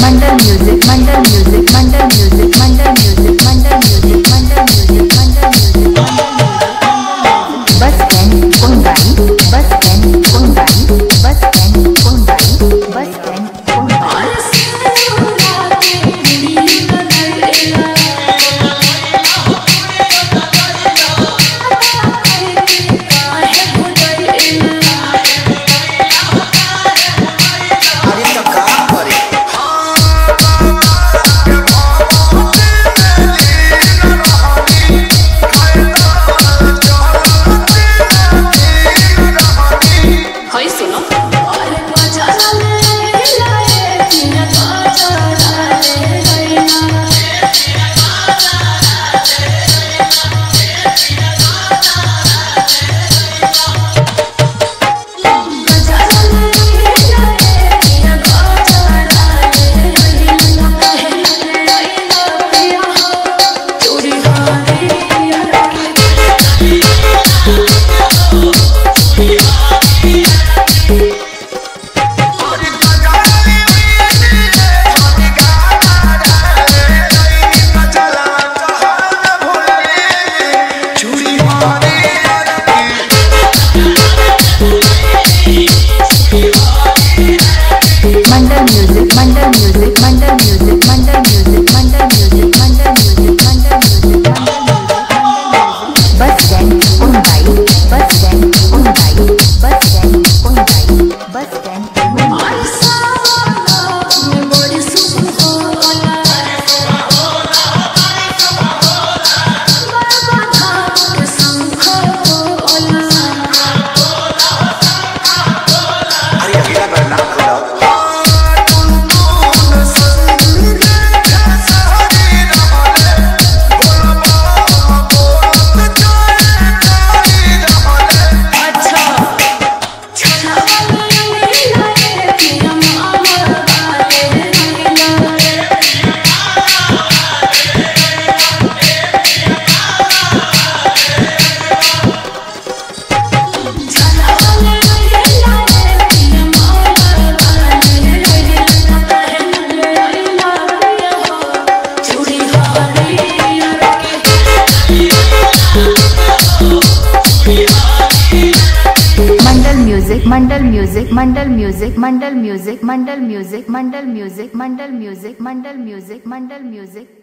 Mandal music Mandal music Mandal music Mandal music Mandal music Mandal music Mandal music bus stand Kundai bus stand Kundai bus stand Kundai bus stand Mandal music Mandal music Mandal music Mandal music Mandal music Mandal music Mandal music bus stand Kundai bus stand Kundai bus stand Kundai bus stand Mandal music Mandal music Mandal music Mandal music Mandal music Mandal music Mandal music Mandal music Mandal music